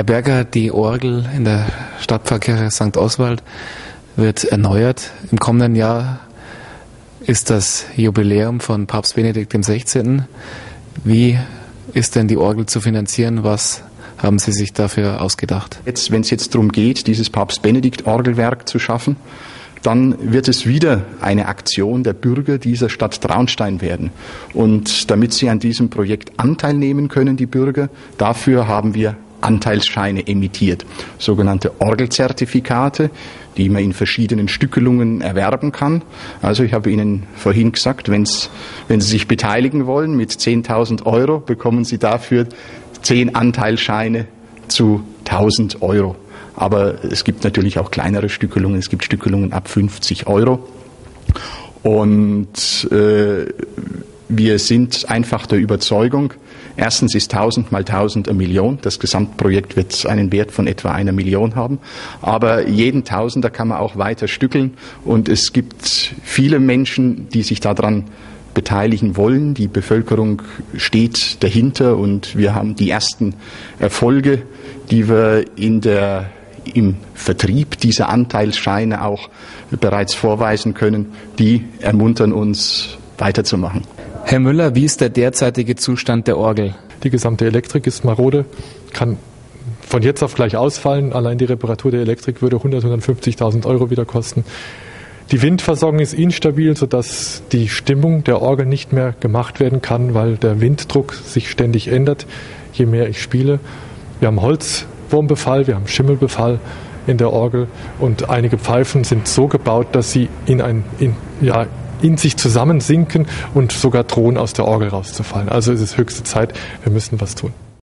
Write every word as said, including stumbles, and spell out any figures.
Herr Berger, die Orgel in der Stadtpfarrkirche Sankt Oswald wird erneuert. Im kommenden Jahr ist das Jubiläum von Papst Benedikt der Sechzehnte Wie ist denn die Orgel zu finanzieren? Was haben Sie sich dafür ausgedacht? Jetzt, wenn es jetzt darum geht, dieses Papst Benedikt Orgelwerk zu schaffen, dann wird es wieder eine Aktion der Bürger dieser Stadt Traunstein werden. Und damit sie an diesem Projekt Anteil nehmen können, die Bürger, dafür haben wir Anteilsscheine emittiert, sogenannte Orgelzertifikate, die man in verschiedenen Stückelungen erwerben kann. Also ich habe Ihnen vorhin gesagt, wenn's, wenn Sie sich beteiligen wollen mit zehntausend Euro, bekommen Sie dafür zehn Anteilsscheine zu tausend Euro. Aber es gibt natürlich auch kleinere Stückelungen, es gibt Stückelungen ab fünfzig Euro. Und äh, wir sind einfach der Überzeugung, erstens ist tausend mal tausend eine Million. Das Gesamtprojekt wird einen Wert von etwa einer Million haben. Aber jeden Tausender kann man auch weiter stückeln. Und es gibt viele Menschen, die sich daran beteiligen wollen. Die Bevölkerung steht dahinter und wir haben die ersten Erfolge, die wir in der, im Vertrieb dieser Anteilsscheine auch bereits vorweisen können. Die ermuntern uns weiterzumachen. Herr Müller, wie ist der derzeitige Zustand der Orgel? Die gesamte Elektrik ist marode, kann von jetzt auf gleich ausfallen. Allein die Reparatur der Elektrik würde hundert, hundertfünfzigtausend Euro wieder kosten. Die Windversorgung ist instabil, sodass die Stimmung der Orgel nicht mehr gemacht werden kann, weil der Winddruck sich ständig ändert, je mehr ich spiele. Wir haben Holzwurmbefall, wir haben Schimmelbefall in der Orgel und einige Pfeifen sind so gebaut, dass sie in ein in, ja, in sich zusammensinken und sogar drohen, aus der Orgel rauszufallen. Also ist es höchste Zeit, wir müssen was tun.